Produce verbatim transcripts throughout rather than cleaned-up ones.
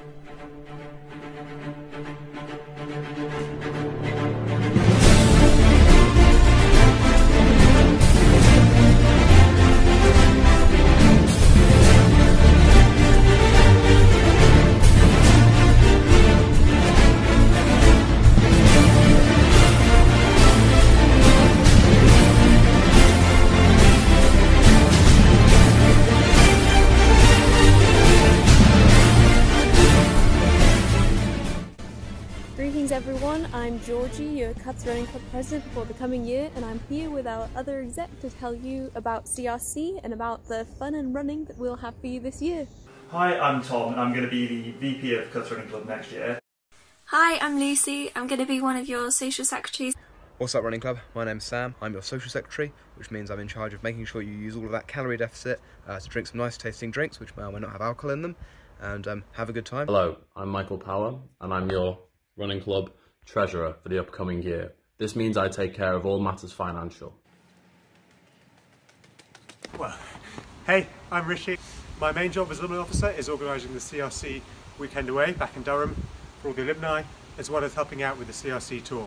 Greetings everyone, I'm Georgie, your Cubs Running Club President for the coming year, and I'm here with our other exec to tell you about C R C and about the fun and running that we'll have for you this year. Hi, I'm Tom and I'm going to be the V P of Cubs Running Club next year. Hi, I'm Lucy, I'm going to be one of your social secretaries. What's up Running Club? My name's Sam, I'm your social secretary, which means I'm in charge of making sure you use all of that calorie deficit uh, to drink some nice tasting drinks which may or may not have alcohol in them, and um, have a good time. Hello, I'm Michael Power and I'm your Running Club Treasurer for the upcoming year. This means I take care of all matters financial. Well, hey, I'm Rishi. My main job as alumni officer is organising the C R C weekend away back in Durham for all the alumni, as well as helping out with the C R C tour.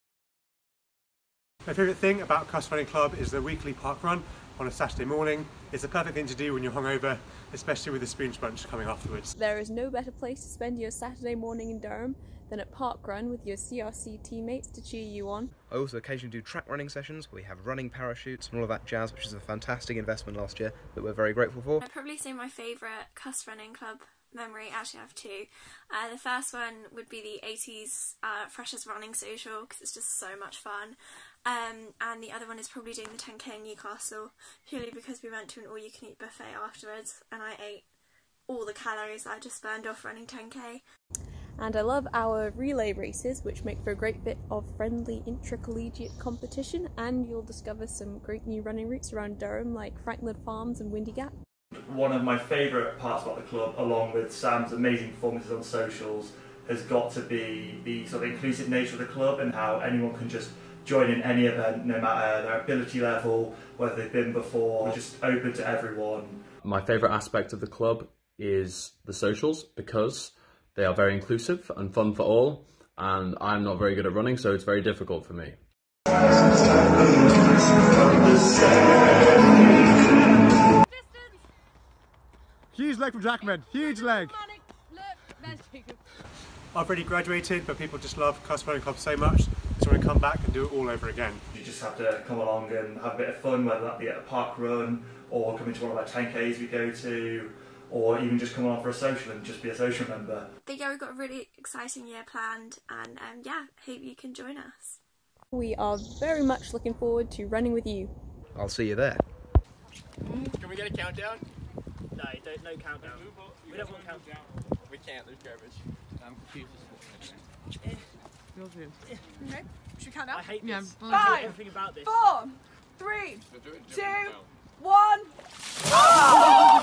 My favourite thing about Cubs Running Club is the weekly park run on a Saturday morning. It's the perfect thing to do when you're hungover, especially with the spoons bunch coming afterwards. There is no better place to spend your Saturday morning in Durham than at Park Run with your C R C teammates to cheer you on. I also occasionally do track running sessions where we have running parachutes and all of that jazz, which is a fantastic investment last year that we're very grateful for. I'd probably say my favourite Cubs Running Club memory, actually I have two. Uh, the first one would be the eighties uh, Freshers Running Social, because it's just so much fun. Um, and the other one is probably doing the ten K in Newcastle, purely because we went to an all-you-can-eat buffet afterwards and I ate all the calories that I just burned off running ten K. And I love our relay races, which make for a great bit of friendly intracollegiate competition, and you'll discover some great new running routes around Durham like Franklin Farms and Windy Gap. One of my favourite parts about the club, along with Sam's amazing performances on socials, has got to be the sort of inclusive nature of the club and how anyone can just join in any event, no matter their ability level, whether they've been before, just open to everyone. My favourite aspect of the club is the socials, because they are very inclusive and fun for all, and I'm not very good at running, so it's very difficult for me. Huge leg from Jackman, huge leg! I've already graduated, but people just love Cubs Running Club so much, so I want to come back and do it all over again. You just have to come along and have a bit of fun, whether that be at a park run, or come into one of our ten Ks we go to, or even just come along for a social and just be a social member. But yeah, we've got a really exciting year planned, and um, yeah, hope you can join us. We are very much looking forward to running with you. I'll see you there. Can we get a countdown? No, don't, no countdown. We don't want countdown. We can't, there's garbage. I'm confused. Eh. Okay, should we count down? I hate yeah, this. Five, I hate everything about this. Four, three, two, one.